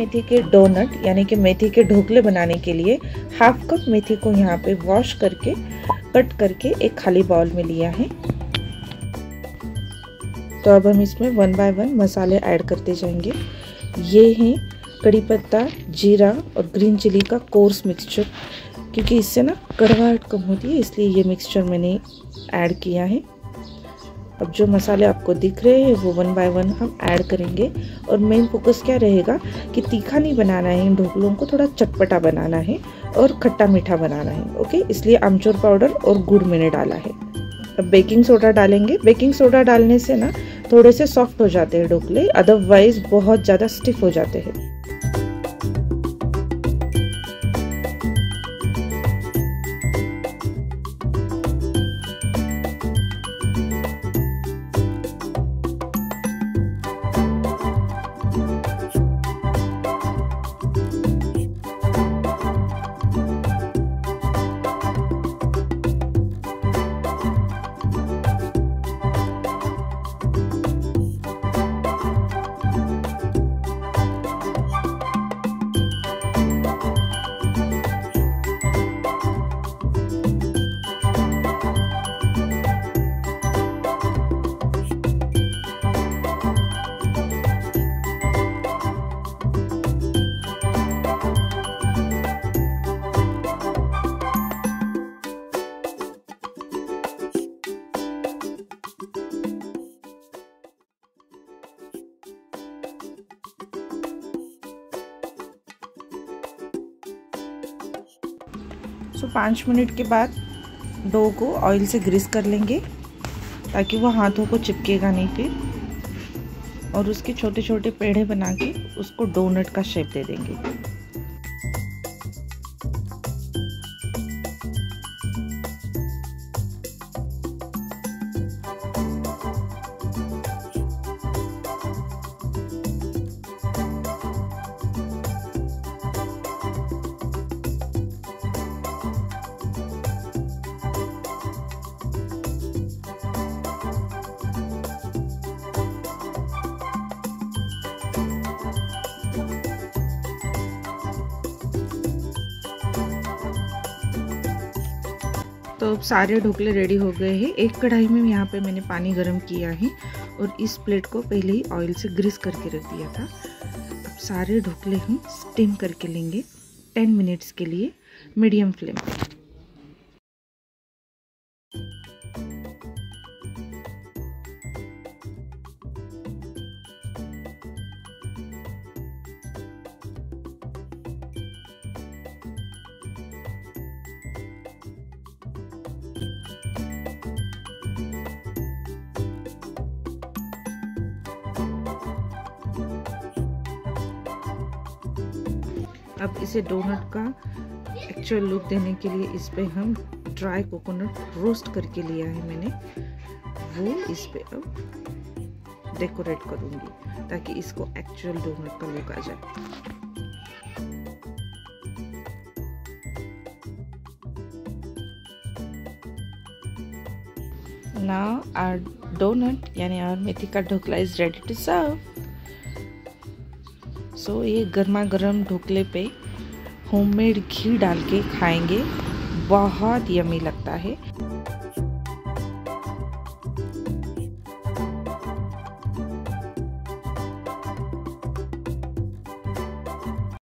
मेथी के डोनट यानी कि मेथी के ढोकले बनाने के लिए हाफ कप मेथी को यहाँ पे वॉश करके कट करके एक खाली बाउल में लिया है। तो अब हम इसमें 1 बाय 1 मसाले ऐड करते जाएंगे। ये हैं कड़ी पत्ता, जीरा और ग्रीन चिली का कोर्स मिक्सचर, क्योंकि इससे ना कड़वाहट कम होती है, इसलिए ये मिक्सचर मैंने ऐड किया है। अब जो मसाले आपको दिख रहे हैं वो 1 बाय 1 हम ऐड करेंगे। और मेन फोकस क्या रहेगा कि तीखा नहीं बनाना है, इन ढोकलों को थोड़ा चटपटा बनाना है और खट्टा मीठा बनाना है। ओके, इसलिए आमचूर पाउडर और गुड़ मैंने डाला है। अब बेकिंग सोडा डालेंगे। बेकिंग सोडा डालने से ना थोड़े से सॉफ्ट हो जाते हैं ढोकले, अदरवाइज बहुत ज़्यादा स्टिफ हो जाते हैं। सो 5 मिनट के बाद डो को ऑयल से ग्रीस कर लेंगे ताकि वो हाथों को चिपकेगा नहीं फिर, और उसके छोटे छोटे पेड़े बना के उसको डोनट का शेप दे देंगे। तो अब सारे ढोकले रेडी हो गए हैं। एक कढ़ाई में यहाँ पे मैंने पानी गरम किया है और इस प्लेट को पहले ही ऑयल से ग्रीस करके रख दिया था। अब सारे ढोकले हम स्टीम करके लेंगे 10 मिनट्स के लिए मीडियम फ्लेम पे। अब इसे डोनट का एक्चुअल लुक देने के लिए इस पे हम ड्राई कोकोनट रोस्ट करके लिया है मैंने, वो इस पे अब डेकोरेट करूँगी ताकि इसको एक्चुअल डोनट का लुक आ जाए। Now our donut यानी our मेथी का dhokla is ready to serve. So ये गर्मा गर्म ढोकले पे होममेड घी डाल के खाएंगे, बहुत यमी लगता है।